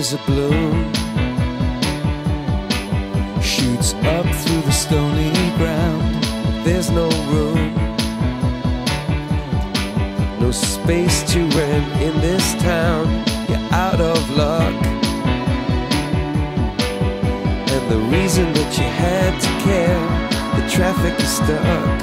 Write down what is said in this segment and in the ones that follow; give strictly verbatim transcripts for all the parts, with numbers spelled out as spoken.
as a bloom shoots up through the stony ground. There's no room, no space to rent in this town. You're out of luck, and the reason that you had to care, the traffic is stuck,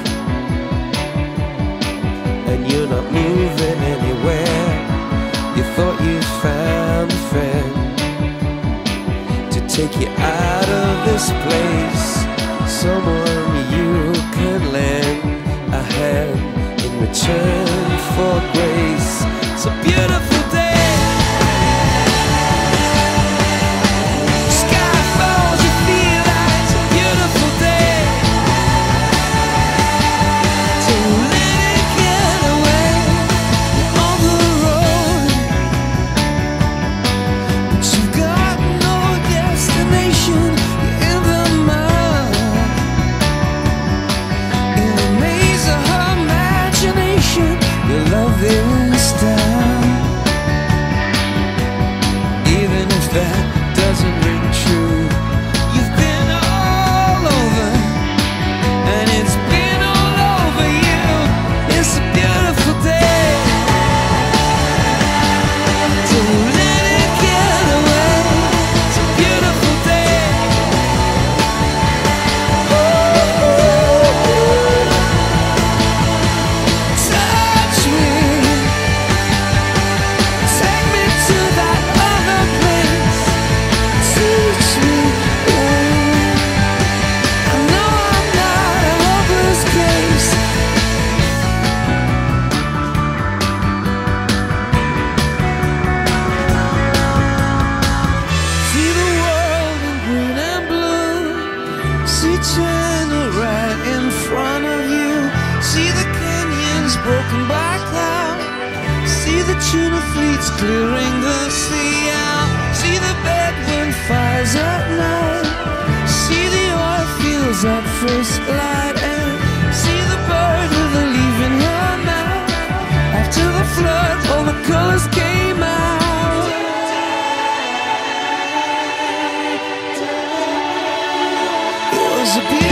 and you're not moving anywhere. You thought you found a friend to take you out of this place, someone you could lend a hand in return for grace. It's a beautiful day. Sky falls, you feel like it's a beautiful day. So let it get away. You're on the road, but you've got no destination. You're in the mud, in the maze of her imagination. Your love is down, even if that doesn't ring true. You've been all over, and it's been all over you. It's a beautiful day. So let it get away. It's a beautiful day. Touch me, take me to that other place. Teach me, I know I'm not a hopeless case. See the world in green and blue. See China right in front of you. See the canyons broken by cloud. See the tuna fleets clearing the sea out. See the bedroom fires at night. See the oil fields at first light. And see the bird with a leaf in her mouth. After the flood, all the colors came out. It was a beautiful